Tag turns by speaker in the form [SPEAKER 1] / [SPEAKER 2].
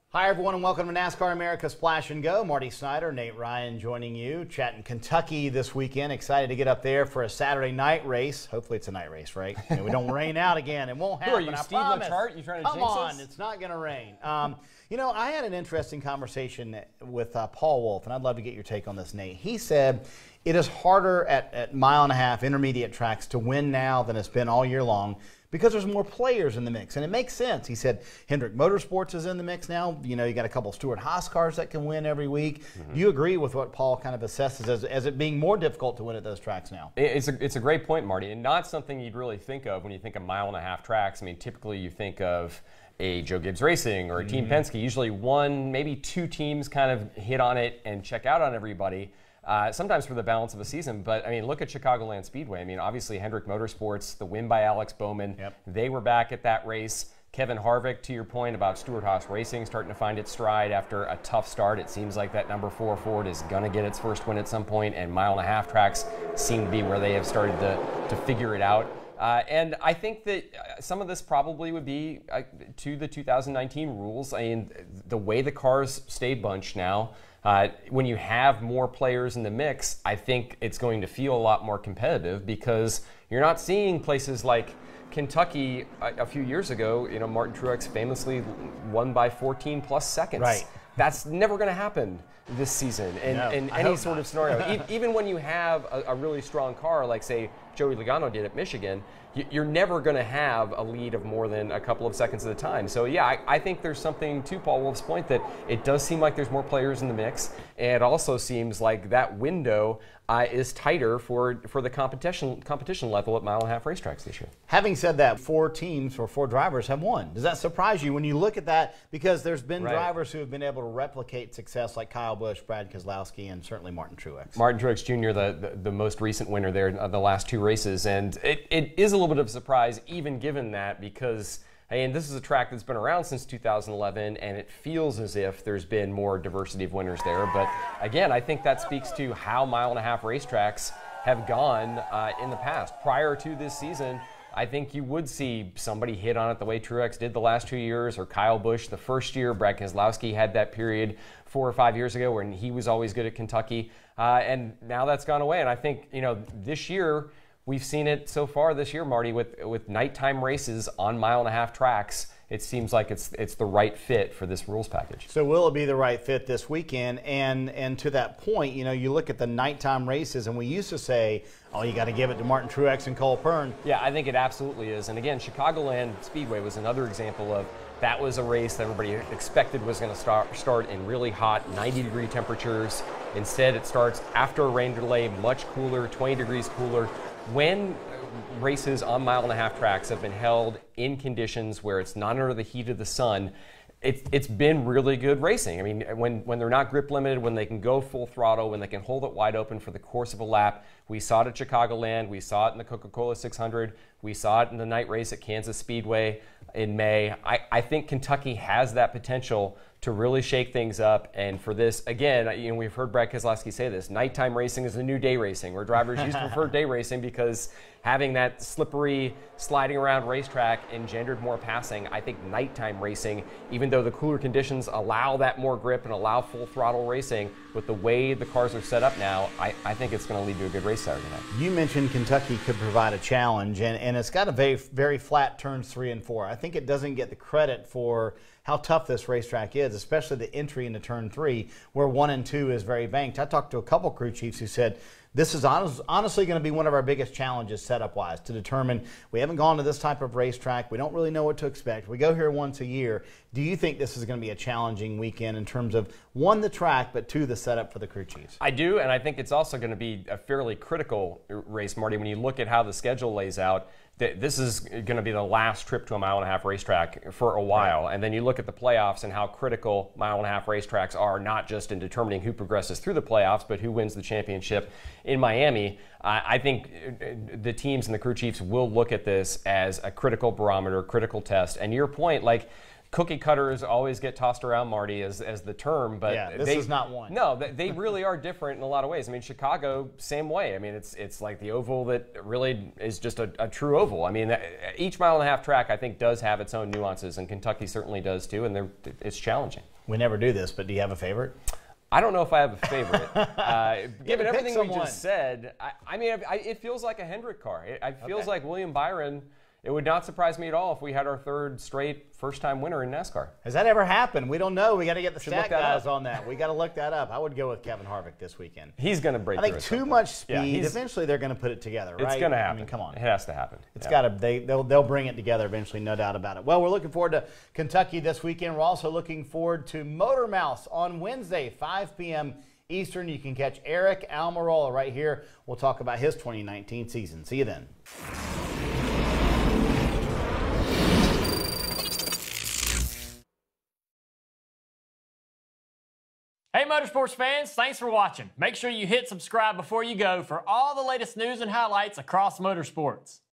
[SPEAKER 1] Hi, everyone, and welcome to NASCAR America Splash and Go. Marty Snyder, Nate Ryan joining you. Chatting Kentucky this weekend. Excited to get up there for a Saturday night race. Hopefully it's a night race, right? And we don't rain out again. It won't happen.
[SPEAKER 2] Who are you,
[SPEAKER 1] I
[SPEAKER 2] Steve
[SPEAKER 1] promise.
[SPEAKER 2] LeChart? You trying to
[SPEAKER 1] Come
[SPEAKER 2] jinx
[SPEAKER 1] on,
[SPEAKER 2] us?
[SPEAKER 1] it's not going to rain. You know, I had an interesting conversation with Paul Wolf, and I'd love to get your take on this, Nate. He said it is harder at mile-and-a-half intermediate tracks to win now than it's been all year long, because there's more players in the mix. And it makes sense. He said Hendrick Motorsports is in the mix now. You know, you got a couple of Stewart-Haas cars that can win every week. Do you agree with what Paul kind of assesses as it being more difficult to win at those tracks now?
[SPEAKER 2] It's a great point, Marty, and not something you'd really think of when you think of mile-and-a-half tracks. I mean, typically you think of a Joe Gibbs Racing or a Team Penske. Usually one, maybe two teams kind of hit on it and check out on everybody. Sometimes for the balance of a season, but I mean, look at Chicagoland Speedway. I mean, obviously Hendrick Motorsports, the win by Alex Bowman, they were back at that race. Kevin Harvick, to your point about Stewart-Haas Racing, starting to find its stride after a tough start. It seems like that number 4 Ford is going to get its first win at some point, and mile-and-a-half tracks seem to be where they have started to figure it out. And I think that some of this probably would be to the 2019 rules. I mean, the way the cars stay bunched now, when you have more players in the mix, I think it's going to feel a lot more competitive, because you're not seeing places like Kentucky a few years ago. You know, Martin Truex famously won by 14 plus seconds.
[SPEAKER 1] Right.
[SPEAKER 2] That's never going to happen this season in any sort of scenario. Even when you have a really strong car, like say Joey Logano did at Michigan, you're never going to have a lead of more than a couple of seconds at a time. So yeah, I think there's something to Paul Wolf's point that it does seem like there's more players in the mix, and it also seems like that window is tighter for the competition level at mile-and-a-half racetracks this year.
[SPEAKER 1] Having said that, 4 teams or 4 drivers have won. Does that surprise you when you look at that? Because there's been drivers who have been able to replicate success, like Kyle Busch, Brad Keselowski, and certainly Martin Truex.
[SPEAKER 2] Martin Truex Jr., the most recent winner there in the last 2 races, and it is a little bit of a surprise, even given that, because and this is a track that's been around since 2011, and it feels as if there's been more diversity of winners there. But again, I think that speaks to how mile-and-a-half racetracks have gone in the past. Prior to this season, I think you would see somebody hit on it the way Truex did the last 2 years, or Kyle Busch the first year. Brad Keselowski had that period 4 or 5 years ago when he was always good at Kentucky, and now that's gone away. And I think, you know, this year, we've seen it so far this year, Marty, with nighttime races on mile-and-a-half tracks. It seems like it's the right fit for this rules package.
[SPEAKER 1] So will it be the right fit this weekend? And to that point, you know, you look at the nighttime races, and we used to say, oh, you got to give it to Martin Truex and Cole Pearn.
[SPEAKER 2] Yeah, I think it absolutely is. And again, Chicagoland Speedway was another example of that was a race that everybody expected was going to start in really hot 90-degree temperatures. Instead, it starts after a rain delay, much cooler, 20 degrees cooler. When races on mile-and-a-half tracks have been held in conditions where it's not under the heat of the sun, it's been really good racing. I mean, when they're not grip limited, when they can go full throttle, when they can hold it wide open for the course of a lap. We saw it at Chicagoland, we saw it in the Coca-Cola 600, we saw it in the night race at Kansas Speedway in May. I think Kentucky has that potential to really shake things up. And for this, again, you know, we've heard Brad Keselowski say this, nighttime racing is the new day racing, where drivers used to prefer day racing because having that slippery, sliding around racetrack engendered more passing. I think nighttime racing, even though the cooler conditions allow that more grip and allow full throttle racing, with the way the cars are set up now, I think it's going to lead to a good race Saturday night.
[SPEAKER 1] You mentioned Kentucky could provide a challenge, and it's got a very flat turns 3 and 4. I think it doesn't get the credit for how tough this racetrack is, especially the entry into turn 3, where 1 and 2 is very banked. I talked to a couple crew chiefs who said this is honestly going to be one of our biggest challenges setup-wise, to determine we haven't gone to this type of racetrack. We don't really know what to expect. We go here once a year. Do you think this is going to be a challenging weekend in terms of, 1, the track, but 2, the setup for the crew chiefs?
[SPEAKER 2] I do, and I think it's also going to be a fairly critical race, Marty. When you look at how the schedule lays out, this is going to be the last trip to a mile-and-a-half racetrack for a while. Right. And then you look at the playoffs and how critical mile-and-a-half racetracks are, not just in determining who progresses through the playoffs, but who wins the championship in Miami. I think the teams and the crew chiefs will look at this as a critical barometer, critical test. And your point, like, cookie cutters always get tossed around, Marty, as the term, but
[SPEAKER 1] yeah, this is not one.
[SPEAKER 2] No, they really are different in a lot of ways. I mean, Chicago, same way. I mean, it's like the oval that really is just a true oval. I mean, each mile-and-a-half track, I think, does have its own nuances, and Kentucky certainly does too, and it's challenging.
[SPEAKER 1] We never do this, but do you have a favorite?
[SPEAKER 2] I don't know if I have a favorite. Given everything we just said, I mean, it feels like a Hendrick car. It feels like William Byron. It would not surprise me at all if we had our third straight first-time winner in NASCAR.
[SPEAKER 1] Has that ever happened? We don't know. We got to get the stat guys on that. We got to look that up. I would go with Kevin Harvick this weekend.
[SPEAKER 2] He's going to break through.
[SPEAKER 1] I think too much speed. Eventually, they're going to put it together, right?
[SPEAKER 2] It's going to happen.
[SPEAKER 1] I mean, come on.
[SPEAKER 2] It has to happen.
[SPEAKER 1] It's got to. They'll bring it together eventually, no doubt about it. Well, we're looking forward to Kentucky this weekend. We're also looking forward to Motor Mouse on Wednesday, 5 p.m. Eastern. You can catch Eric Almirola right here. We'll talk about his 2019 season. See you then.
[SPEAKER 3] Hey Motorsports fans, thanks for watching. Make sure you hit subscribe before you go for all the latest news and highlights across motorsports.